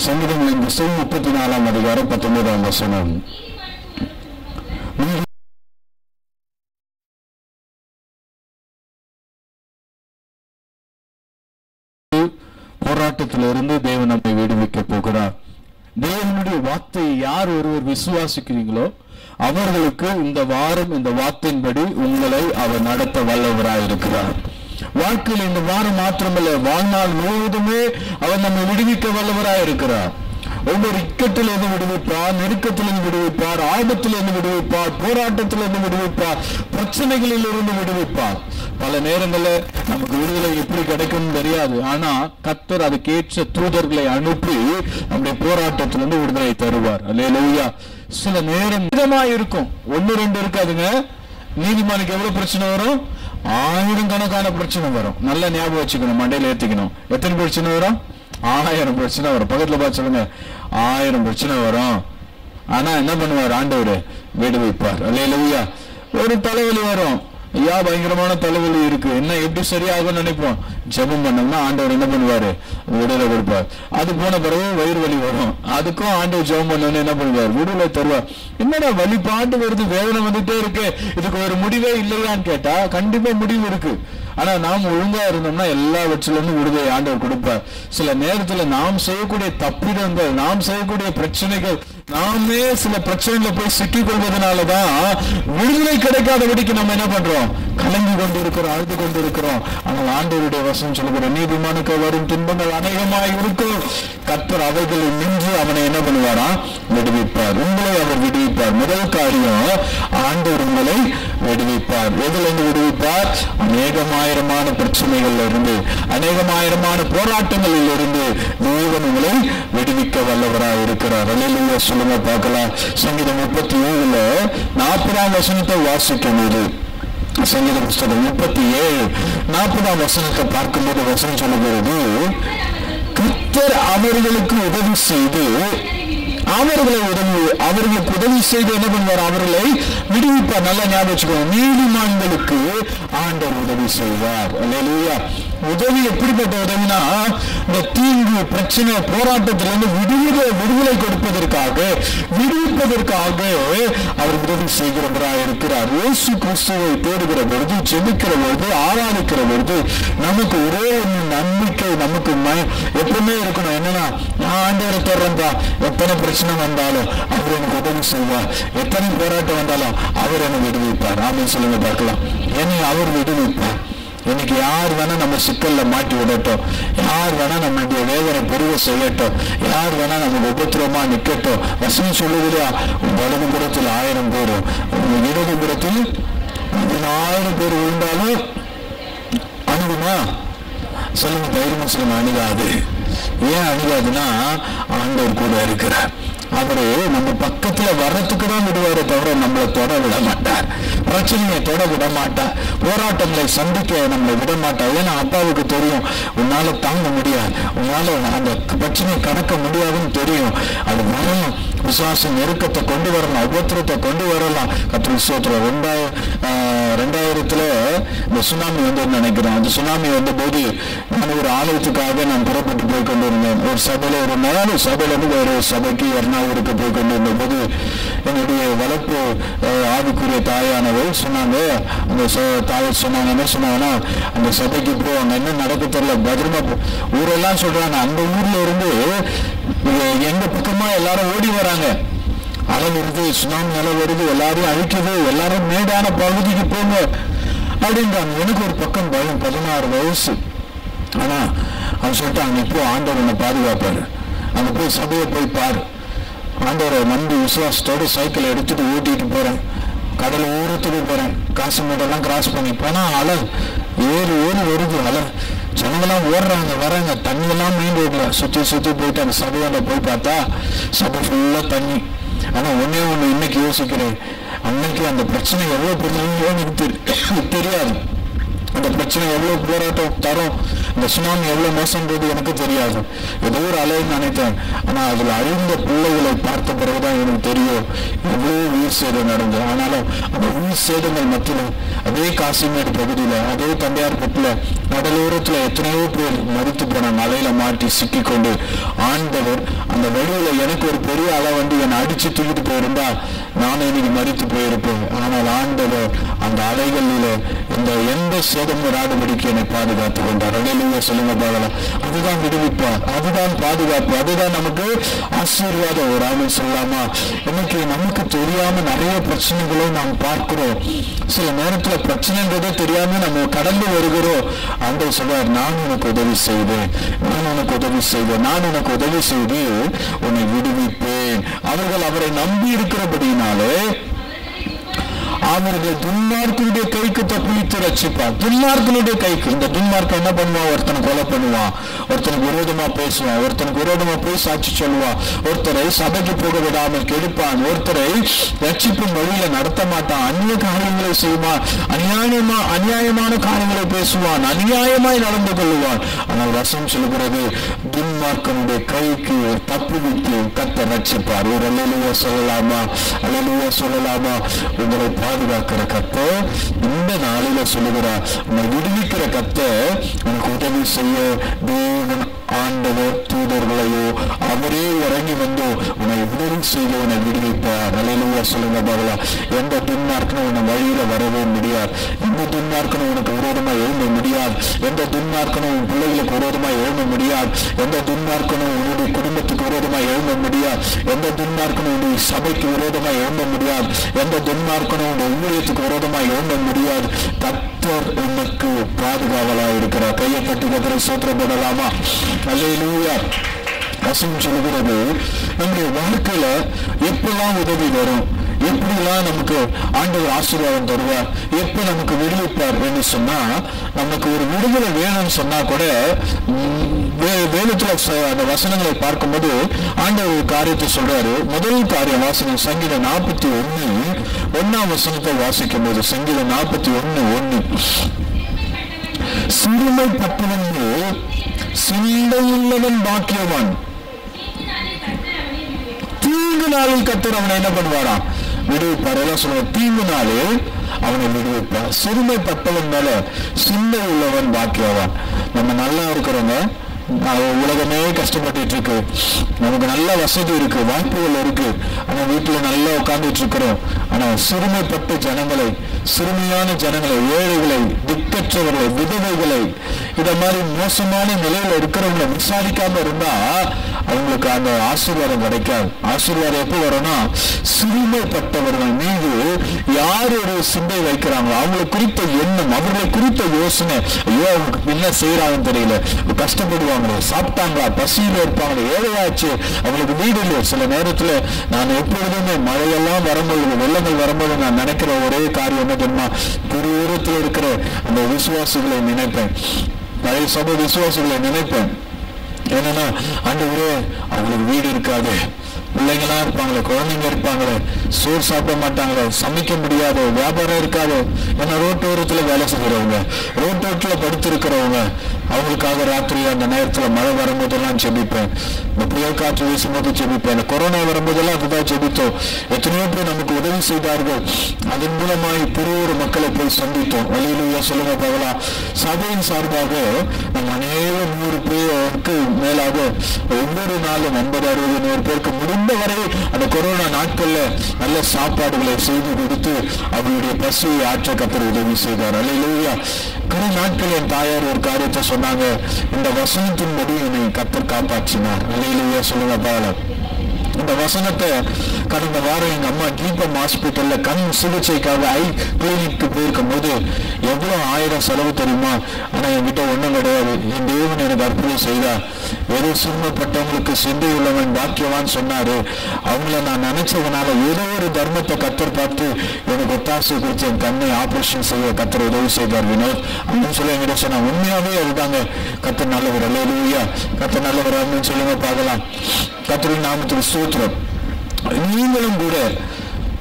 சங்கீதங்களின் புத்தகம் 34ஆம் அதிகாரம் 19ஆம் வசனம். போராட்டத்திலிருந்து தேவன் நம்மை விடுவிக்க போகிறார். தேவனுடைய வார்த்தையை யார் ஒருவர் விசுவாசிக்கிறீங்களோ அவர்களுக்கு இந்த வாரம் இந்த வார்த்தையின்படி உங்களை அவர் நடத்த வல்லவராயிருக்கிறார். வாழ்க்கையில் இந்த வாரம் மாத்திரமல்ல, வாழ்நாள் முழுவதுமே அவர் நம்மை விடுவிக்க வல்லவராயிருக்கிறார். ஒவ்வொரு இக்கத்திலிருந்து விடுவிப்பார், நெருக்கத்திலிருந்து விடுவிப்பார், ஆபத்திலிருந்து விடுவிப்பார், போராட்டத்திலிருந்து விடுவிப்பார், பிரச்சனைகளில் இருந்து விடுவிப்பார். பல நேரங்களில் நமக்கு விடுதலை எப்படி கிடைக்கும் தெரியாது. ஆனா கர்த்தர் அதுக்கேற்ற தூதர்களை அனுப்பி நம்முடைய போராட்டத்திலிருந்து விடுதலை தருவார். அல்லேலூயா. சில நேரம் இருக்கும், 1-2 இருக்காதுங்க. நீதிமானுக்கு எவ்வளவு பிரச்சனை வரும்? 1000 கணக்கான பிரச்சனை வரும். நல்ல ஞாபகம் வச்சுக்கணும், மண்டையில ஏத்திக்கணும். எத்தனை பிரச்சனை வரும்? 1000 பிரச்சனை வரும். பக்கத்துல பார்த்து சொல்லுங்க, 1000 பிரச்சனை வரும். ஆனா என்ன பண்ணுவார்? ஆண்டவர் விடுவிப்பார். அல்லேலூயா. ஒரு தலைவலி வரும், ஐயா பயங்கரமான தலைவலி இருக்கு, என்ன எப்படி சரியாகும் நினைப்போம். ஜெபம் பண்ணோம்னா ஆண்டவர் என்ன பண்ணுவாரு? விடுதலை கொடுப்பார். அது போன பிறகு வயிறு வலி வரும், அதுக்கும் ஆண்டவர் ஜெபம் பண்ணோன்னு என்ன பண்ணுவார்? விடுதலை தருவார். என்னடா வலி பாட்டு வருது, வேதனை வந்துட்டே இருக்கு, இதுக்கு ஒரு முடிவே இல்லையான்னு கேட்டா கண்டிப்பா முடிவு இருக்கு. ஆனா நாம் ஒழுங்கா இருந்தோம்னா எல்லாவற்றிலிருந்து விடுதலை ஆண்டவர் கொடுப்பார். சில நேரத்துல நாம் செய்யக்கூடிய தப்பிடங்கள், நாம் செய்யக்கூடிய பிரச்சனைகள், நாமே சில பிரச்சனைகளை போய் சிக்கிக் கொள்வதனாலதான் விடுதலை கிடைக்காதபடிக்கு நம்ம என்ன பண்றோம்? கலங்கி கொண்டிருக்கிறோம், அழுது கொண்டிருக்கிறோம். ஆனால் ஆண்டவருடைய வசனம் சொல்லுகிற நீதிமானுக்கு வரும் துன்பங்கள் அநேகமாய் இருக்கும், கர்த்தர் அவைகளை நின்று அவனை என்ன பண்ணுவாரா? விடுவிப்பார். உங்களை அவர் விடுவிப்பார். முதல் காரியம், ஆண்டவர் உங்களை விடுவிப்பார். எதுல இருந்து விடுவிப்பார்? அநேகமாயிரமான பிரச்சனைகள்ல இருந்து, அநேகமாயிரமான போராட்டங்களில் இருந்து தேவன் உங்களை விடுவிக்க வல்லவராக இருக்கிறார். அல்லேலூயா சொல்லுங்க பார்க்கலாம். சங்கீதம் 37 40ஆம் வசனத்தை வாசிக்கும் போது, சங்கீத புஸ்தகம் 37 40ஆம் வசனத்தை பார்க்கும்போது வசனம் சொல்லுகிறது, கர்த்தர் அவர்களுக்கு உதவி செய்து அவர்களுக்கு உதவி செய்து என்ன பண்ணுவார்? அவர்களை விடுவிப்பார். நல்லா ஞாபகம் வச்சுக்கோங்க, நீதிமான்களுக்கு ஆண்டவர் உதவி செய்வார். அல்லேலூயா. உதவி எப்படிப்பட்ட உதவினா, இந்த தீங்கு பிரச்சனை போராட்டத்திலிருந்து விடுதலை கொடுப்பதற்காக, விடுவிப்பதற்காக அவர் உதவி செய்கிறவராக இருக்கிறார். இயேசு கிறிஸ்துவை தேடுகிற பொழுது, ஜெபிக்கிற பொழுது, ஆராதிக்கிற பொழுது நமக்கு ஒரே ஒரு நம்பிக்கை நமக்கு எப்பவுமே இருக்கணும். என்னன்னா, நான் ஆண்டவரை தேடுறேன்பா, எத்தனை பிரச்சனை வந்தாலும் அவர் எனக்கு உதவி செய்வார், எத்தனை போராட்டம் வந்தாலும் அவர் என்னை விடுவிப்பார். ஆமென் சொல்லுங்க பார்க்கலாம். என்னை அவர் விடுவிப்பார். இன்னைக்கு யார் வேணா நம்ம சிக்கல்ல மாட்டி விடட்டும், யார் வேணா நம்மளுடைய வேதனை பெருக செய்யட்டும், யார் வேணா நமக்கு உபத்திரமா நிக்கட்டும். வசனம் சொல்லுகிறா, வலது புறத்தில் 1000 பேரும் இடது புறத்தில் 10,000 பேர் விழுந்தாலும் அணுகுமா? சொல்லுங்க, தைரியமா சொல்லுங்க. அணுகாது. ஏன் அணுகாதுன்னா, ஆண்டவர் கூட இருக்கிறார். அவரு நம்ம பக்கத்துல வர்றதுக்கு தான் விடுவாரே தவிர நம்மளை தொட விட மாட்டார். பிரச்சனையை தொட விட மாட்டார். போராட்டங்களை சந்திக்க நம்மளை விட மாட்டார். ஏன்னா அப்பாவுக்கு தெரியும், உன்னால தாங்க முடியாது, உன்னால அந்த பிரச்சனையை கடக்க முடியாதுன்னு தெரியும். அது வரலாம், விசுவாச நெருக்கத்தை கொண்டு வரலாம், உபத்திரத்தை கொண்டு வரலாம். கர்த்தருக்கு ஸ்தோத்திரம். 2000 இந்த சுனாமி வந்து நினைக்கிறேன். அந்த சுனாமி வந்த போது நான் ஒரு ஆலயத்துக்காக நான் புறப்பட்டு போய் கொண்டு இருந்தேன். ஒரு சபையில, ஒரு 4 சபையில இருந்து வேறு சபைக்கு எர்ணாவூருக்கு போய் கொண்டு இருந்த போது என்னுடைய வளர்ப்பு ஆவிக்குரிய தாயானவள் சொன்னாங்க, அந்த தாயை சொன்னாங்க, என்ன சொன்னாங்கன்னா, அந்த சபைக்கு போ, அங்க என்ன நடக்க தெரியல, பத்திரமா ஊரெல்லாம் சொல்றாங்க. அந்த ஊர்ல இருந்து எங்க பக்கமா எல்லாரும் ஓடி வராங்க. அலை வருது, சுனாமி நிலை வருது, எல்லாரையும் அழிக்குது, எல்லாரும் மேடான பகுதிக்கு போங்க அப்படின்றாங்க. எனக்கு ஒரு பக்கம் பயம், 16 வயசு. ஆனா அவன் சொல்லிட்டாங்க, இப்போ ஆண்டவர் என்னை பாதுகாப்பாரு, அங்க போய் சபையை போய் பாரு. ஆண்டவரை நம்பி விசுவாசத்தோடு சைக்கிள் எடுத்துட்டு ஓட்டிட்டு போறேன். கடல் ஓரத்துக்கு போறேன். காசுமேடெல்லாம் கிராஸ் பண்ணி போனா அலை ஏறி வருது. அலை ஜனங்கள்லாம் ஓடுறாங்க, வராங்க. தண்ணியெல்லாம் மெயின் ரோட்ல சுத்தி போயிட்டு அந்த சபையாண்ட போய் பார்த்தா சபை ஃபுல்லா தண்ணி. ஆனா ஒன்னே ஒண்ணு இன்னைக்கு யோசிக்கிறேன், அன்னைக்கு அந்த பிரச்சனை எவ்வளவு பெரிய எனக்கு தெரியாது. அந்த பிரச்சனை எவ்வளவு போராட்டம் தரும், இந்த சுனாமி எவ்வளவு மோசம்ன்றது எனக்கு தெரியாது, ஏதோ ஒரு அலைன்னு நினைத்தேன். ஆனா அதுல அழிந்த பிள்ளைகளை பார்த்த பிறகுதான் எனக்கு தெரியும் எவ்வளவு உயிர் சேதம் நடந்தது. ஆனாலும் அந்த உயிர் சேதங்கள் மத்தியில் அதே காசிமேடு பகுதியில, அதே தண்டையார்பட்டுல கடலோரத்துல எத்தனையோ பேர் மறித்து போன மலையில மாட்டி சிக்கி கொண்டு ஆண்டவர் அந்த வழியில எனக்கு ஒரு பெரிய அலை வந்து என்னை அடிச்சு தூக்கிட்டு போயிருந்தா நானும் இன்னைக்கு மறித்து போயிருப்பேன். ஆனால் ஆண்டவர் அந்த அலைகளில இந்த எந்த சேதமும் வராதபடிக்கு என்னை பாதுகாத்து கொண்டார். அல்லேலூயா சொல்லுங்க பார்க்கலாம். அதுதான் விடுவிப்பார், அதுதான் பாதுகாப்பு, அதுதான் நமக்கு ஆசீர்வாதம். ஒரு ஆளு சொல்லலாமா? இன்னைக்கு நமக்கு தெரியாம நிறைய பிரச்சனைகளை நாம் பார்க்கிறோம். சில நேரத்துல பிரச்சனைன்றதே தெரியாம நம்ம கடந்து வருகிறோம். ஆண்டவர் சொல்றார், நான் உனக்கு உதவி செய்வேன், நான் உனக்கு உதவி செய்வேன், நான் உனக்கு உதவி செய்து உன்னை விடுவிப்பேன். அவர்கள் அவரை நம்பி இருக்கிறபடினாலே அவர்கள் துன்மார்க்கனுடைய கைக்கு தப்பித்து ரட்சிப்பார். துன்மார்க்கனுடைய கைக்கு. இந்த துன்மார்க்கம் என்ன பண்ணுவான்? ஒருத்தனை கொலை பண்ணுவான், ஒருத்தனுக்கு விரோதமா பேசுவான், ஒருத்தனுக்கு விரோதமா போய் சாட்சி சொல்லுவான், ஒருத்தரை சபைக்கு போக விடாமல் கெடுப்பான், ஒருத்தரை ரட்சிப்பின் வழியில நடத்த மாட்டான், அந்நிய காரியங்களை செய்வான், அநியாயமான காரியங்களை பேசுவான், அநியாயமாய் நடந்து கொள்ளுவான். ஆனால் வசனம் சொல்லுகிறது, துன்மார்க்கனுடைய கைக்கு தப்புவித்து கர்த்தர் ரட்சிப்பார். ஒரு அல்லேலூயா சொல்லலாமா? அல்லேலூயா சொல்லலாமா? உங்களை பாதுகாக்கிற கர்த்தர் இந்த நாளில சொல்லுகிறார், உன்னை விடுவிக்கிற கர்த்தர் உனக்கு உதவி செய்ய தேவன் ஆண்டவர் தூதர்களையோ அவரே இறங்கி வந்து உன்னை உதவி செய்து உன்னை விடுவிப்பார். அல்லேலூயா சொல்லுங்க பார்க்கலாம். எந்த துன்மார்க்கனும் உன்னை வழியில வரவே முடியாது, எந்த துன்மார்க்கனும் உனக்கு விரோதமா எழும்ப முடியாது, எந்த துன்மார்க்கனும் உன் பிள்ளைகளுக்கு விரோதமா எழும்ப முடியாது, எந்த துன்மார்க்கனும் உன்னுடைய குடும்பத்துக்கு விரோதமா எழும்ப முடியாது, எந்த துன்மார்க்கனும் உன்னுடைய சபைக்கு விரோதமா எழும்ப முடியாது, எந்த துன்மார்க்கனும் உன்னுடைய ஊழியத்துக்கு விரோதமா எழும்ப முடியாது. கர்த்தர் உனக்கு பாதுகாவலாக இருக்கிறார். கையை தட்டி கர்த்தரை ஸ்தோத்திரப்படலாமா? அல்லேலூயா. வசனம் சொல்லுகிறது, நம்முடைய வாழ்க்கையில எப்பெல்லாம் உதவி வரும், எப்படிலாம் நமக்கு ஆண்டவர் ஆசீர்வாதம் தருவார், எப்ப நமக்கு விடுவிப்பார் என்று சொன்னா, நமக்கு ஒரு விடுதலை வேணும்னு சொன்னா கூட வேதத்துல அந்த வசனங்களை பார்க்கும்போது ஆண்டவர் ஒரு காரியத்தை சொல்றாரு. முதல் காரியம் வாசனம் சங்கீதம் 41:1 வசனத்தை வாசிக்கும் போது, சங்கீதம் 41:1, சிறுமைப்பட்டவன் சிந்தையுள்ளவன் பாக்கியவான், தீங்கு நாளில் கர்த்தர் அவனை என்ன பண்ணுவாராம்? விடுவிப்பார். எல்லாம் சொல்லுவார், தீங்கு நாளில் அவனை விடுவிப்பார். சிறுமைப்பட்டவன் மேல சிந்தை உள்ளவன் பாக்கியவான். நம்ம நல்லா இருக்கிறவங்க, உலகமே கஷ்டப்பட்டு இருக்கு, நமக்கு நல்ல வசதி இருக்கு, வாய்ப்புகள் இருக்கு, ஆனா வீட்டுல நல்லா உட்கார்ந்துட்டு இருக்கிறோம். ஆனா சிறுமைப்பட்ட ஜனங்களை, சிறுமியான ஜனங்களை, ஏழைகளை, திக்கற்றவர்களை, விதவைகளை, இத மாதிரி மோசமான நிலையில இருக்கிறவங்களை விசாரிக்காம இருந்தா அவங்களுக்கு அந்த ஆசீர்வாதம் கிடைக்காது. ஆசீர்வாதம் எப்போ வரும்னா, சிறுமைப்பட்டவர்கள் மீது யார் ஒரு சிந்தை வைக்கிறாங்களோ அவங்களை குறித்த எண்ணம், அவர்களை குறித்த யோசனை, ஐயோ அவங்களுக்கு என்ன செய்யறாங்கன்னு தெரியல, கஷ்டப்படுவாங்க, சாப்பிட்டாங்களா, பசியில இருப்பாங்க, ஏழையாச்சு, அவங்களுக்கு வீடு இல்லை. சில நேரத்துல நான் எப்பொழுதுமே மழையெல்லாம் வரும்போது, வெள்ளங்கள் வரும்போது நான் நினைக்கிற ஒரே காரியம் என்ன தெரியுமா? தூரத்தில் இருக்கிற அந்த விசுவாசிகளை நினைப்பேன், பழைய சபை விசுவாசிகளை நினைப்பேன். என்னன்னா, ஆண்டவரே அவங்களுக்கு வீடு இருக்காது, பிள்ளைங்களா இருப்பாங்களே, குழந்தைங்க இருப்பாங்களே, சோறு சாப்பிட மாட்டாங்களே, சமைக்க முடியாது, வியாபாரம் இருக்காது. ஏன்னா ரோட்டோரத்துல வேலை செய்கிறவங்க, ரோட்டோரத்துல படுத்து இருக்கிறவங்க, அவங்களுக்காக ராத்திரி அந்த நேரத்துல மழை வரும்போதெல்லாம் ஜெபிப்பேன், இந்த புயல் காற்று வீசும்போது ஜெபிப்பேன், இந்த கொரோனா வரும்போதெல்லாம் அதுதான் ஜெபித்தோம். எத்தனையோ பேர் நமக்கு உதவி செய்தார்கள், அதன் மூலமாய் பெரிய மக்களை போய் சந்தித்தோம். அல்லேலூயா சொல்லுங்க பார்க்கலாம். சபையின் சார்பாக நம்ம அநேகம் 100 பேருக்கு மேலாக ஒவ்வொரு நாளும் 50-60 பேருக்கு முடிந்த வரை அந்த கொரோனா நாட்கள்ல நல்ல சாப்பாடுகளை செய்து கொடுத்து அவங்களுடைய பசியை ஆற்ற கர்த்தர் உதவி செய்தார். அல்லேலூயா. கடந்த நாட்கள் என் தாயார் ஒரு காரியத்தை சொன்னாங்க, இந்த வசனத்தின்படி என்னை கர்த்தர் காப்பாற்றினார். அல்லேலூயா சொல்லுங்க பாக்கலாம். இந்த வசனத்தை கடந்த வாரம் எங்க அம்மா தீபம் ஹாஸ்பிட்டல்ல கண் சிகிச்சைக்காக ஐ கிளினிக்கு போயிருக்கும் போது எவ்வளவு 1000 செலவு தெரியுமா? ஆனா என்கிட்ட ஒண்ணும் கிடையாது. என் தேவன் எனக்கு அற்புதம் செய்தா. ஏதோ சிறுமப்பட்டவங்களுக்கு சிந்தை உள்ளவன் பாக்கியவான்னு சொன்னாரு. அவங்கள நான் நினைச்சதுனால ஏதோ ஒரு தர்மத்தை கர்த்தர் பார்த்து எனக்கு ஒத்தாசை குறித்து என் கண்ணை ஆபரேஷன் செய்ய கர்த்தர் உதவி செய்தார். வினோத் அப்படின்னு சொல்லி என்கிட்ட சொன்னா, உண்மையாவே அதுதாங்க, கர்த்தர் நல்லவர். அல்லேலூயா. கர்த்தர் நல்லவர் அப்படின்னு சொல்லுங்க பார்க்கலாம். கர்த்தரின் நாமத்துக்கு ஸ்தோத்திரம். நீங்களும் கூட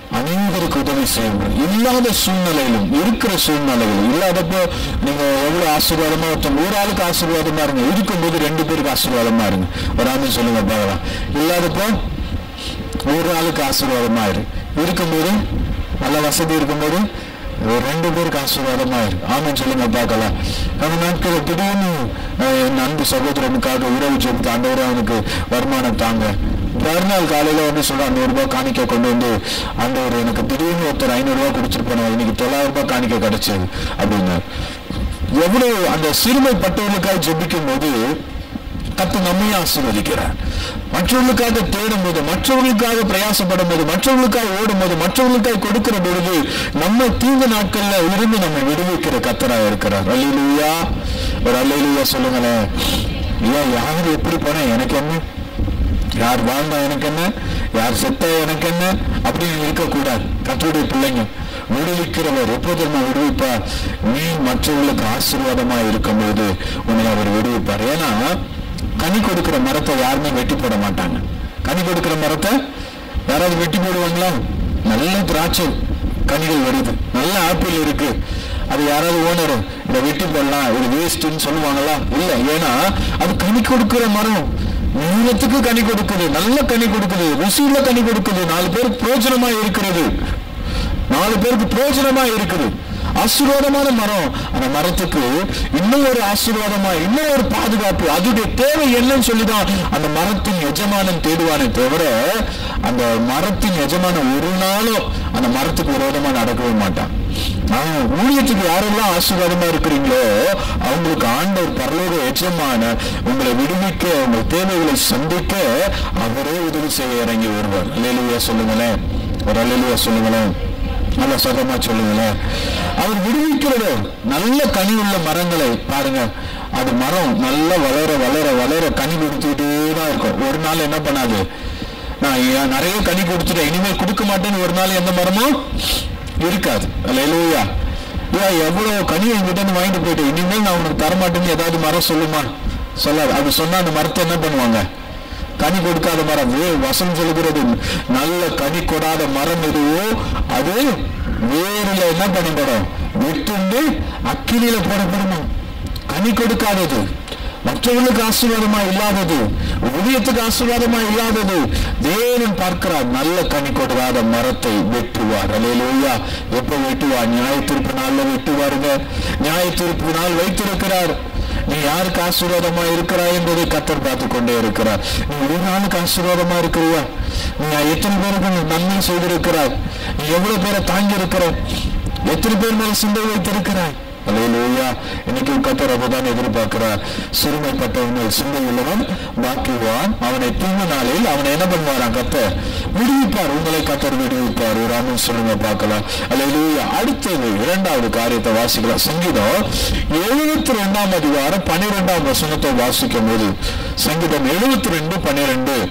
அனைவருக்கு உதவி செய்யணும். இல்லாத சூழ்நிலையிலும், இருக்கிற சூழ்நிலையிலும், இல்லாதப்போ நீங்க எவ்வளவு ஆசீர்வாதமா ஒருத்தவங்க ஒரு ஆளுக்கு ஆசீர்வாதமா இருங்க, இருக்கும்போது 2 பேருக்கு ஆசீர்வாதமா இருங்க. ஒரு ஆளுன்னு சொல்லுங்க பார்க்கலாம். இல்லாதப்போ ஒரு ஆளுக்கு ஆசீர்வாதமா இரு, இருக்கும்போது நல்ல வசதி இருக்கும்போது 2 பேருக்கு ஆசீர்வாதமா இரு. ஆமான்னு சொல்லுங்க பார்க்கலாம். அந்த நாட்கள் திடீர்னு என் அன்பு சகோதரனுக்காக உறவு ஜெபித்து ஆண்டவரே அவனுக்கு வருமானம் தாங்க. மறுநாள் காலையில வந்து சொல்ற 100 ரூபாய் காணிக்கை கொண்டு வந்து ஆண்டவர் எனக்கு திடீர்னு ஒருத்தர் 500 ரூபாய் கொடுத்துட்டு போனோம், இன்னைக்கு 900 ரூபாய் காணிக்கை கிடைச்சது அப்படின்னு. எவ்வளவு அந்த சிறுமைப்பட்டவர்களுக்காக ஜெபிக்கும் போது கர்த்தர் நம்மையும் ஆசீர்வதிக்கிறார். மற்றவர்களுக்காக தேடும் போது, மற்றவர்களுக்காக பிரயாசப்படும் போது, மற்றவர்களுக்காக ஓடும் போது, மற்றவர்களுக்காக கொடுக்கிற பொழுது நம்ம தீங்கு நாட்கள்ல இருந்து நம்ம விடுவிக்கிற கர்த்தராக இருக்கிறார். அல்லேலூயா. ஒரு அல்லேலூயா சொல்லுங்களேன். ஏன் யாரு எப்படி போனா எனக்கு என்ன, யார் வாழ்ந்தா எனக்கு என்ன, யார் செத்தா எனக்கு என்ன அப்படின்னு இருக்கக்கூடாது. கர்த்தருடைய பிள்ளைங்க விடுவிக்கிறவர் எப்போது நம்ம விடுவிப்பார்? நீ மற்றவர்களுக்கு ஆசீர்வாதமா இருக்கும் போது உன்னை அவர் விடுவிப்பார். ஏன்னா கனி கொடுக்கிற மரத்தை யாருமே வெட்டி போட மாட்டாங்க. கனி கொடுக்கிற மரத்தை யாராவது வெட்டி போடுவாங்களா? நல்ல திராட்சை கனிகள் வருது, நல்ல ஆப்பிள் இருக்கு, அது யாராவது ஓனர் இதை வெட்டி போடலாம், இது வேஸ்ட்ன்னு சொல்லுவாங்களா? இல்லை. ஏன்னா அது கனி கொடுக்கிற மரம், நீளத்துக்கு கனி கொடுக்குது, நல்ல கனி கொடுக்குது, ருசியில கனி கொடுக்குது, 4 பேருக்கு பிரயோஜனமா இருக்கிறது, 4 பேருக்கு பிரயோஜனமா இருக்குது. ஆசீர்வாதமான மரம். அந்த மரத்துக்கு இன்னும் ஒரு ஆசீர்வாதமா, இன்னும் ஒரு பாதுகாப்பு, அதுடைய தேவை என்னன்னு சொல்லிதான் அந்த மரத்தின் எஜமானன் தேடுவானே தவிர அந்த மரத்தின் எஜமானன் ஒரு நாளும் அந்த மரத்துக்கு விரோதமா நடக்கவே மாட்டான். ஊழியத்துக்கு யாரெல்லாம் ஆசீர்வாதமா இருக்கிறீங்களோ அவங்களுக்கு ஆண்டவர் பரலோக எஜமான உங்களை விடுவிக்க, உங்கள் தேவைகளை சந்திக்க அவரே உதவி செய்ய இறங்கி வருவார். அல்லேலூயா சொல்லுங்களேன். ஒரு அல்லேலூயா சொல்லுங்களேன். நல்ல சதமா சொல்லுங்களேன். அவர் விடுவிக்கிறது. நல்ல கனி உள்ள மரங்களை பாருங்க, அது மரம் நல்லா வளர வளர வளர கனி கொடுத்துக்கிட்டே தான் இருக்கும். ஒரு நாள் என்ன பண்ணாது, நான் நிறைய கனி கொடுத்துட்டேன் இனிமேல் கொடுக்க மாட்டேன்னு ஒரு நாள் எந்த மரமும் இருக்காது. அல்லேலூயா. எவ்வளவு கனி என்கிட்ட வாங்கிட்டு போயிட்டு இனிமேல் நான் உனக்கு தரமாட்டேன்னு ஏதாவது மரம் சொல்லுமா? சொல்லாது. அது சொன்னா அந்த மரத்தை என்ன பண்ணுவாங்க? கனி கொடுக்காத மரம். வசனம் சொல்லுகிறது, நல்ல கனி கொடாத மரம் எதுவோ அது வேறுல என்ன பண்ணப்படும்? வெட்டுண்டு அக்கினியில போடப்படணும். கனி கொடுக்காதது, மற்றவர்களுக்கு ஆசீர்வாதமா இல்லாதது, ஊழியத்துக்கு ஆசீர்வாதமா இல்லாதது தேவன் பார்க்கிறார். நல்ல கனி கொடுக்காத மரத்தை வெட்டுவார். அல்லேலூயா. எப்ப வெட்டுவார்? நியாய தீர்ப்பு நாள்ல வெட்டுவாருங்க. நியாய தீர்ப்பு நாள் வைத்திருக்கிறார். நீ யாருக்கு ஆசீர்வாதமா இருக்கிறாய் என்பதை கர்த்தர் பார்த்து கொண்டே இருக்கிறார். நீ ஒரு நாளுக்கு ஆசீர்வாதமா இருக்கிறியா? நீ எத்தனை பேருக்கு நன்மை செய்திருக்கிறாய்? நீ எவ்வளவு பேரை தாங்கி இருக்கிற? எத்தனை பேர் மேல சிந்தை வைத்திருக்கிறாய்? அல்லேலூயா. இன்னைக்கு கர்த்தர் அப்பதான் எதிர்பார்க்கிறார். சிறுமைப்பட்டவன் சிந்தை உள்ளவன் பாக்கியவான். அவனை தீங்கு நாளில் அவனை என்ன பண்ணுவாராம்? கர்த்தர் விடுவிப்பார். உங்களை கர்த்தர் விடுவிப்பார். ஒரு ஆமென் சொல்லுங்க பார்க்கலாம். அல்லேலூயா. அடுத்தது 2வது காரியத்தை வாசிக்கலாம். சங்கீதம் 72ஆம் அதிகாரம் 12ஆம் வசனத்தை வாசிக்கும் போது, சங்கீதம் 72:12,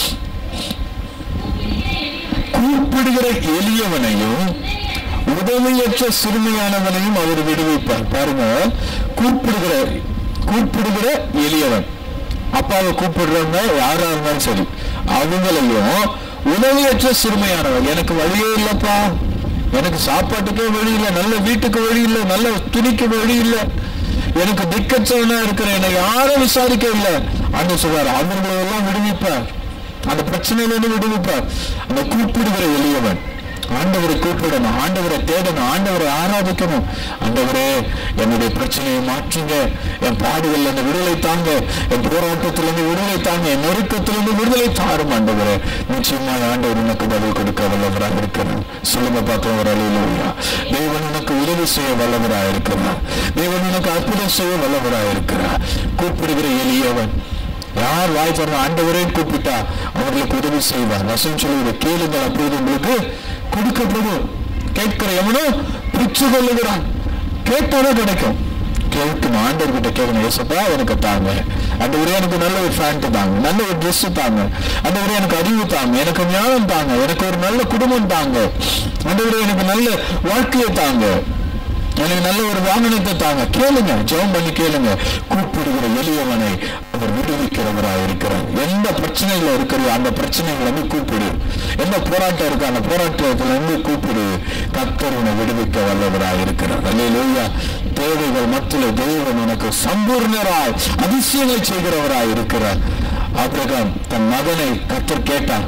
கூப்பிடுகிற எளியவனையும் உதவியற்ற சிறுமையானவனையும் அவர் விடுவிப்பார். பாருங்க, கூப்பிடுகிற எளியவன், அப்பாவை கூப்பிடுறவங்க யாரா இருந்தாலும் சரி, அவங்களையும் உதவியற்ற சிறுமையானவன், எனக்கு வழியே இல்லப்பா, எனக்கு சாப்பாட்டுக்கே வழி இல்லை, நல்ல வீட்டுக்கு வழி இல்லை, நல்ல துணிக்கு வழி இல்லை, எனக்கு திக்கச்சவனா இருக்கிறேன், என்னை யாரும் விசாரிக்க இல்லை அப்படின்னு சொல்றாரு. அவர்களை எல்லாம் விடுவிப்பார். அந்த பிரச்சனையிலிருந்து விடுவிப்பார். அந்த கூப்பிடுகிற எளியவன். ஆண்டவரை கூப்பிடணும், ஆண்டவரை தேடணும், ஆண்டவரை ஆராதிக்கணும். ஆண்டவரே என்னுடைய பிரச்சனையை மாற்றுங்க, என் பாடுகள் அந்த விடுதலை தாங்க, என் போராட்டத்திலிருந்து விடுதலை தாங்க, என் நெருக்கத்திலிருந்து விடுதலை தாரும். ஆண்டவரே நிச்சயமா ஆண்டவர் உனக்கு பதில் கொடுக்க வல்லவராக இருக்கிறார். சொல்லுங்க பார்க்கலாம். ஒரு அல்லேலூயா. தேவன் உனக்கு உதவி செய்ய வல்லவராக இருக்கிறார். தேவன் உனக்கு அற்புதம் செய்ய வல்லவராக இருக்கிறார். கூப்பிடுகிற எளியவன். யார் வாய் திறந்து ஆண்டவரே கூப்பிட்டா அவர்களுக்கு உதவி செய்வார். வசனம் சொல்லுவது, கேளுங்கள் அப்போது உங்களுக்கு கொடுக்கப்படும், கேட்கிற எவனோ பிரிச்சு கொள்ளுகிறான். கேட்டாதான் கிடைக்கும். கேட்கணும், ஆண்டவர்கிட்ட கேட்கணும். ஏசப்பா எனக்கு தாங்க, ஆண்டவரே எனக்கு நல்ல ஒரு பேண்ட் தாங்க, நல்ல ஒரு ட்ரெஸ் தாங்க, ஆண்டவரே எனக்கு அறிவு தாங்க, எனக்கு ஞானம் தாங்க, எனக்கு ஒரு நல்ல குடும்பம் தாங்க, ஆண்டவரே எனக்கு நல்ல வாழ்க்கையை தாங்க. எனக்கு நல்ல ஒரு வாகனத்தை தாங்க. கேளுங்க, ஜெபம் பண்ணி கேளுங்க. கூப்பிடுகிற எளியவனை அவர் விடுவிக்கிறவராக இருக்கிறார். எந்த பிரச்சனைகள் இருக்கிறதோ அந்த பிரச்சனைகள் வந்து கூப்பிடு. எந்த போராட்டம் இருக்கு அந்த போராட்டத்துல இருந்து கூப்பிடு. கர்த்தர் உன்னை விடுவிக்க வல்லவராக இருக்கிறார். அல்லேலூயா. தேவைகள் மத்தியில் தேவன் உனக்கு சம்பூர்ணராய் அதிசயங்கள் செய்கிறவராய் இருக்கிறார். ஆபிரகாம் தன் மகனை கர்த்தர் கேட்டார்.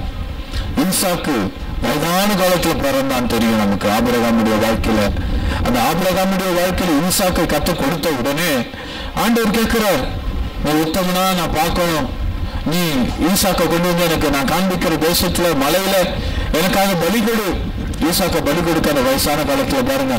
ஈசாக்கு வயதான காலத்துல பிறந்தான் தெரியும் நமக்கு. ஆபிரகாமுடைய வாழ்க்கையில, அந்த ஆபிரகாமுடைய வாழ்க்கையில ஈசாக்கை கர்த்தர் கொடுத்த உடனே ஆண்டவர் கேட்கிறார், நீ உத்தமனா நான் பார்க்கணும், நீ ஈசாக்கை கொண்டு வந்து எனக்கு நான் காண்பிக்கிற தேசத்துல மலையில எனக்காக பலி கொடு. ஈசாக்கை பலி கொடுக்காத வயசான காலத்துல பாருங்க,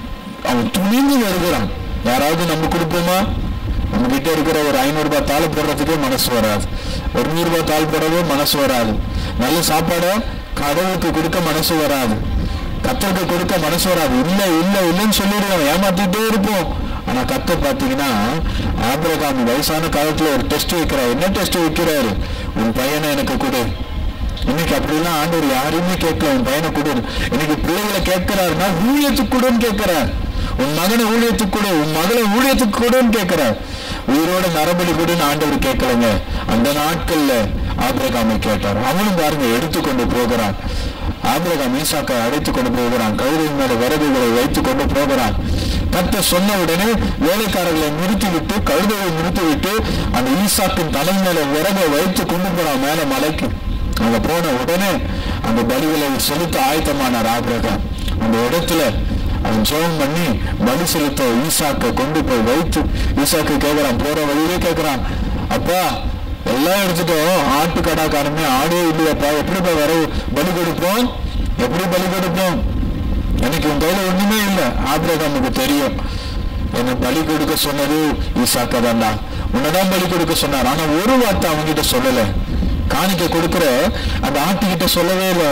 அவன் துணிந்து வருகிறான். யாராவது நம்ம கொடுப்போமா? நம்ம கிட்ட இருக்கிற ஒரு 500 ரூபாய் தாள் போடுறதுக்கே மனசு வராது, ஒரு 100 ரூபாய் தாள் போடவே மனசு வராது, நல்ல சாப்பாடை கடவுளுக்கு கொடுக்க மனசு வராது, கர்த்தருக்கு கொடுக்க மனசு வராது. இல்லை இல்லை இல்லைன்னு சொல்லிடுவோம், ஏமாத்திட்டே இருப்போம். ஆனா கர்த்தர் பார்த்தீங்கன்னா ஆபிரகாம் வயசான காலத்துல ஒரு டெஸ்ட் வைக்கிறார். என்ன டெஸ்ட் வைக்கிறாரு? உன் பையனை எனக்கு கொடு. இன்னைக்கு அப்படிலாம் ஆண்டவர் யாரையுமே கேட்கல, உன் பையனை கொடு. இன்னைக்கு பிள்ளைகளை கேட்கிறாருன்னா ஊழியத்துக்கு கொடுன்னு கேட்கிறார். உன் மகனை ஊழியத்துக்கு கொடு, உன் மகளை ஊழியத்துக்கு கொடுன்னு கேட்கிறார். உயிரோட நரபலி கொடுன்னு ஆண்டவர் கேட்கலங்க. அந்த நாட்கள்ல ஆபிரகாமை கேட்டார். அவனும் பாருங்க எடுத்துக்கொண்டு போகிறான். ஆபிரகாம் ஈசாக்கை அழைத்து கொண்டு போகிறான். கழுதையின் மேல விறகுகளை வைத்து கொண்டு போகிறான். கர்த்தர் சொன்ன உடனே வேலைக்காரர்களை நிறுத்திவிட்டு, கழுதையை நிறுத்திவிட்டு அந்த ஈசாக்கின் தலை மேல விறகை வைத்து கொண்டு போறான் மேல மலைக்கு. அங்க போன உடனே அந்த பலிகளை செலுத்த ஆயத்தமானார் ஆபிரகாம். அந்த இடத்துல அவன் ஜெபம் பண்ணி பலி செலுத்த ஈசாக்கை கொண்டு போய் வைத்து ஈசாக்கு கேட்கிறான். போற வழியிலே கேட்கிறான், அப்பா எல்லாம் எடுத்துட்டோம், ஆட்டு கடாக்காரமே ஆடே இல்லையாப்பா, எப்படிப்பா வர பலி கொடுப்போம், எப்படி பலி கொடுப்போம், எனக்கு உன் கையில ஒண்ணுமே இல்லை. ஆபிரகாமுக்கு தெரியும், என்னை பலி கொடுக்க சொன்னது ஈசாக்கை தான்டா, உன்னதான் பலி கொடுக்க சொன்னார். ஆனா ஒரு வார்த்தை அவன்கிட்ட சொல்லல. காணிக்க கொடுக்கிற அந்த ஆட்டுக்கிட்ட சொல்லவே இல்லை.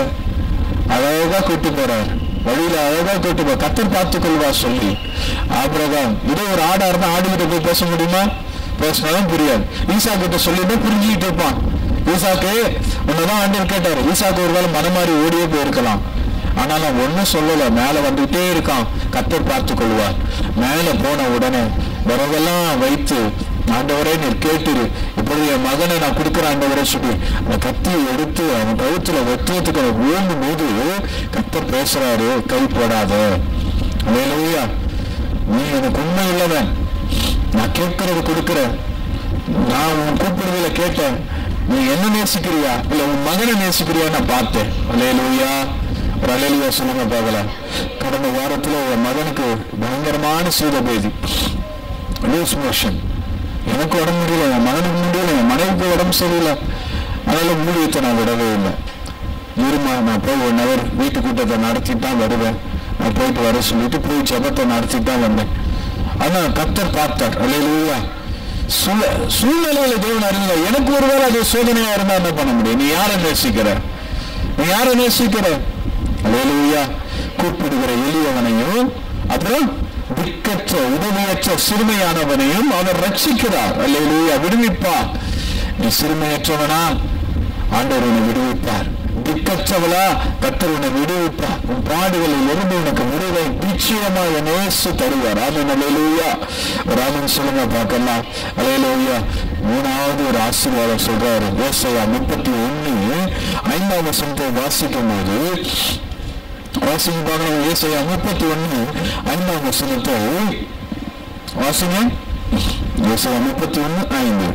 அழகா கூட்டு போறார், வழியில அழகா கூட்டு போ, கர்த்தர் பார்த்து கொள்வா சொல்லி. ஆபிரகாம் இதே ஒரு ஆடா இருந்தா ஆடுகிட்ட போய் பேச முடியுமா? பேசினாலும் புரியாது. ஈசாக்கு கிட்ட சொல்லிட்டு புரிஞ்சுக்கிட்டு இருப்பான். ஈசாக்கு உன்னதான் ஆண்டவர் கேட்டாரு. ஈசாக்கு ஒரு வேளை மனமாறி ஓடியே போயிருக்கலாம். ஆனாலும் ஒன்னும் சொல்லல, மேல வந்துட்டே இருக்கான். கர்த்தர் பார்த்து கொள்வார். மேல போன உடனே விறகெல்லாம் வைத்து, ஆண்டவரே நீர் கேட்டுரு, இப்படி என் மகனை நான் கொடுக்குற ஆண்டவரை சொல்லி அந்த கத்தியை எடுத்து அவன் கழுத்துல வெட்டுறதுக்கு விழுந்தும் போது கர்த்தர் பேசுறாரு, கை போடாத. அல்லேலூயா. நீ எனக்கு உண்மை இல்லவன், நான் கேட்கறது கொடுக்கிற, நான் உன் கூப்பிடுதல கேட்டேன், நீ என்ன நேசிக்கிறியா இல்ல உன் மகனை நேசிக்கிறியா நான் பார்த்தேன். அல்லேலூயா. ஒரு அல்லேலூயா சொல்லுங்க பார்க்கலாம். கடந்த வாரத்துல உன் மகனுக்கு பயங்கரமான சீதபேதி, லூஸ் மோஷன். எனக்கு உடம்பு முடியல, என் மகனுக்கு முடியல, என் மனைவிக்கு உடம்பு சரியில்லை. அதனால ஊழியத்தை நான் விடவே இல்லை. இருமா நான் போய் 1 hour வீட்டு கூட்டத்தை நடத்திட்டு தான் வருவேன், நான் போயிட்டு வர சொல்லிட்டு போய் ஜெபத்தை நடத்திட்டு தான் வந்தேன். ஆனா கர்த்தர் பார்த்தார். அல்லேலூயா. சூழ்நிலையில தேவன் அறிந்த எனக்கு ஒருவேளை அது சோதனையா இருந்தா என்ன பண்ண முடியும்? நீ யாரை நேசிக்கிற? நீ யாரை நேசிக்கிற? அல்லேலூயா. கூப்பிடுகிற எளியவனையும் அப்புறம் திக்கற்ற உதவியற்ற சிறுமையானவனையும் அவர் ரட்சிக்கிறார். அல்லேலூயா. விடுவிப்பார். நீ சிறுமையற்றவனா? ஆண்டவர் உன்னை விடுவிப்பார். திக்கற்றவளா? கர்த்தர் உன்னை விடுவிப்பார். உன் பாடுகளில் இருந்து உனக்கு விடுவை நிச்சயமாக நேசு தருவார். ஆமென். அல்லேலூயா. ஒரு ஆமென் சொல்லுங்க பார்க்கலாம். அல்லேலூயா. 3வது ஒரு ஆசீர்வாதம் சொல்றாரு. ஏசாயா 31 5 வாசிக்கும் போது வாசிங்க பார்க்கலாம். ஏசாயா 31 5 வாசிங்க. ஏசாயா 31 5.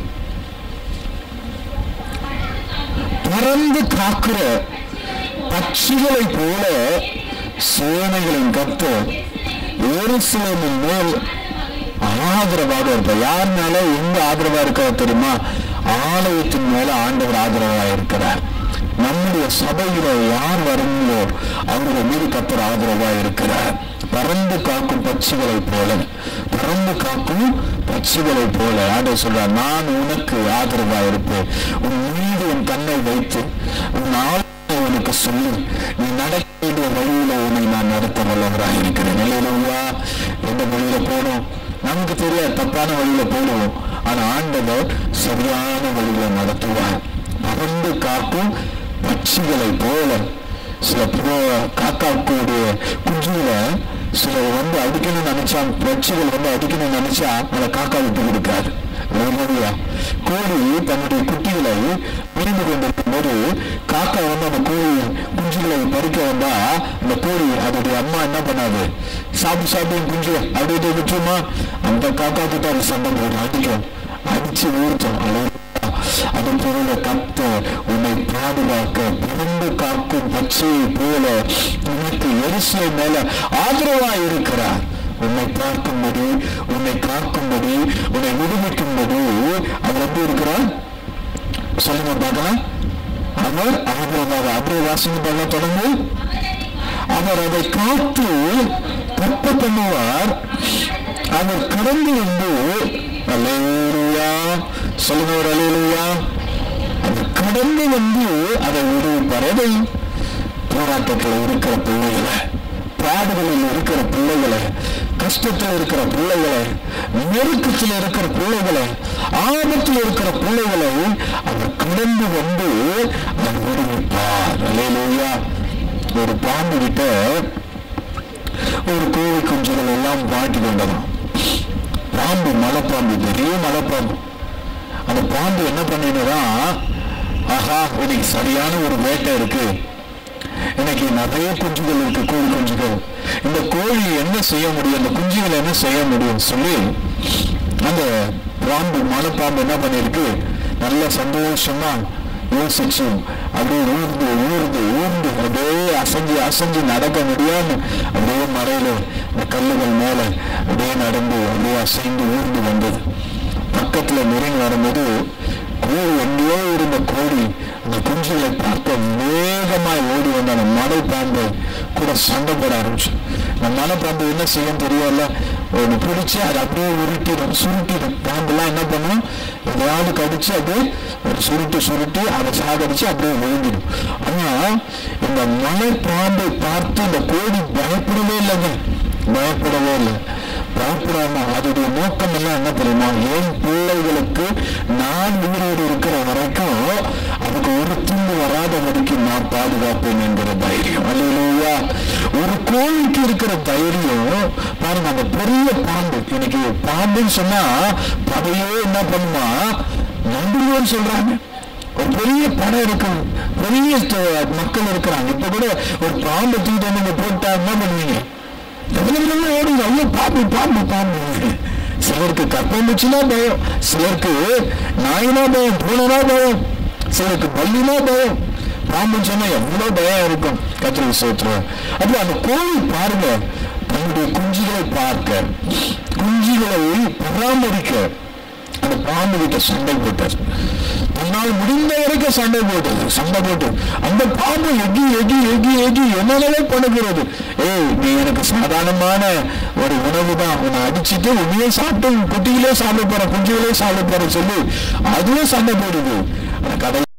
பறந்து காக்கிற பட்சிகளை போல சேனைகளின் கர்த்தர் எருசலேமின் மேல் ஆதரவாக இருப்பார். யார் மேல எங்க ஆதரவா இருக்கிறார் தெரியுமா? ஆலயத்தின் மேல ஆண்டவர் ஆதரவா இருக்கிறார். நம்முடைய சபையில யார் வருங்களோ அவர்கள் மீது கர்த்தர் ஆதரவா இருக்கிறார். பறந்து காக்கும் பட்சிகளை போல, பறந்து காக்கும் பட்சிகளை போல ஆண்டவர் சொல்றார், நான் உனக்கு ஆதரவா இருப்பேன். உன் மீது என் கண்ணை வைத்து உன் ஆளுநை உனக்கு சொல்லி நீ நடக்க வேண்டிய வழியில உன்னை நான் நடத்த வல்லவராக இருக்கிறேன். அல்லேலூயா. எந்த வழியில போனோம் நமக்கு தெரியாது, தப்பான வழியில போடுவோம். ஆனா ஆண்டவர் சரியான வழியில நடத்துவார். பறந்து காக்கும் பட்சிகளை போல. சில காக்காக்கூடிய குஞ்சுகளை சிலர் வந்து அடிக்கணும்னு நினைச்சா, பட்சிகள் வந்து அடிக்கணும்னு நினைச்சா அதை காக்கா விட்டு கொடுக்காது. கோழி தன்னுடைய குட்டிகளை புரிந்து கொண்டிருக்கும் போது காக்கா வந்து அந்த கோழி குஞ்சுகளை பறிக்க வந்தா அந்த கோழி அதோடைய அம்மா என்ன பண்ணாது, சாப்பிட்டு குஞ்சு அப்படியே விட்டுருமா, அந்த காக்கா கிட்ட அது சண்டை போடும், அடிக்கும், அடிச்சு ஊர்த்தம். அதன் பொருளை கத்த உன்னை பாதுகாக்க பிறந்து காக்கும் பச்சையை போல உனக்கு எரிசலை மேல ஆதரவா இருக்கிறார். உன்னை பார்க்கும்படி, உன்னை காக்கும்படி, உன்னை விடுவிக்கும்படி அவர் எப்படி இருக்கிறார் சொல்லுங்க பார்க்கலாம். அவர் அவருடைய வாசனை பண்ண தொடங்கு. அவர் அதை காத்து கற்ப பண்ணுவார். அவர் கடந்து வந்து அல்லேலூயா சொல்லுங்க, ஒரு அல்லேலூயா. அவர் கடந்து வந்து அதை விடுவிப்பார். எதை? போராட்டத்தில் இருக்கிற பிள்ளைகளை, பாடுகளில் இருக்கிற பிள்ளைகளை, கஷ்டத்தில் இருக்கிற பிள்ளைகளை, நெருக்கத்தில் இருக்கிற பிள்ளைகளை, ஆபத்தில் இருக்கிற பிள்ளைகளை அவர் கடந்து வந்து அவர் விடுவிப்பார். அல்லேலூயா. ஒரு பாம்பு கிட்ட ஒரு கோழி குஞ்சுகள் எல்லாம் பாட்டி கொண்டதான். பாம்பு மலைப்பாம்பு, பெரிய மலைப்பாம்பு. அந்த பாம்பு என்ன பண்ணினதா, ஆஹா இன்னைக்கு சரியான ஒரு வேட்டை இருக்கு, இன்னைக்கு நிறைய குஞ்சுகள் இருக்கு, கோழி குஞ்சுகள், இந்த கோழி என்ன செய்ய முடியும், அந்த குஞ்சுகள் என்ன செய்ய முடியும் சொல்லி அந்த பாம்பு மலைப்பாம்பு என்ன பண்ணிருக்கு, நல்ல சந்தோஷமா யோசிச்சு அப்படியே ஊர்ந்து ஊர்ந்து ஊர்ந்து அப்படியே அசைஞ்சு நடக்க முடியாம அப்படியே மறையில இந்த கல்லுகள் மேல அப்படியே நடந்து அப்படியே அசைந்து ஊர்ந்து வந்தது. பக்கத்துல நெருங்கி வரும்போது கோழி, எங்கேயோ இருந்த கோழி அந்த குஞ்சுகளை பார்க்க வேகமாய் ஓடி வந்த அந்த மலை பாம்பை கூட சண்டை போட ஆரம்பிச்சு. அந்த மலை பாம்பு என்ன செய்யும் தெரியல, ஒன்று பிடிச்சு அதை அப்படியே உருட்டிடும், சுருட்டிடும். பாம்புலாம் என்ன பண்ணும், எதையாவது கடிச்சு அப்படியே ஒரு சுருட்டி அதை சாகடிச்சு அப்படியே விழுந்துடும். ஆனா இந்த மலை பாம்பை பார்த்து இந்த கோழி பயப்படவே இல்லைங்க, பயப்படவே இல்லை. பயப்படாம அதோடைய நோக்கம் எல்லாம் என்ன தெரியுமா, என் பிள்ளைகளுக்கு நான் உயிரோடு இருக்கிற வரைக்கும் அதுக்கு ஒரு தீங்கு வராத வரைக்கும் நான் பாதுகாப்பேன் என்கிற தைரியம். அல்லேலூயா. ஒரு கோழிக்கு இருக்கிற தைரியம் பாருங்க. அந்த பெரிய பாம்பு, இன்னைக்கு பாம்புன்னு சொன்னா பதையே என்ன பண்ணுமா நம்புவோன்னு சொல்றாங்க. ஒரு பெரிய படம் இருக்கு, பெரிய மக்கள் இருக்கிறாங்க. இப்ப கூட ஒரு பாம்பை தூக்கிட்டு நீங்க போட்டா என்ன பண்ணுவீங்க, ஓடுங்க, ஐயோ பாம்பு பாம்பு பாம்பு. சிலருக்கு கப்பம்பூச்சினா பயம், சிலருக்கு நாயினா பயம், பூனைனா பயம், சிலருக்கு பல்லினா பயம். பாம்புன்னு சொன்னா எவ்வளவு பயம் இருக்கும். கத்திரி சோத்துருவோம். அப்படி அந்த கோழி பாருங்க, தன்னுடைய குஞ்சுகளை பார்க்க, குஞ்சுகளை பராமரிக்க அந்த பாம்பு கிட்ட சண்டை போட்டார். தன்னால் முடிந்த வரைக்கும் சண்டை போட்டு அந்த பாம்பு எகி எகி எகி எகி என்னென்னவே பண்ணுகிறது. நீ எனக்கு சாதாரணமான ஒரு உணவு தான், உன்னை அடிச்சுட்டு உன்னையே சாப்பிட்டு குட்டிகளே சாப்பிட போற, குஞ்சுகளே சாப்பிட போற சொல்லி அதுவே சண்டை போடுது. அந்த கடை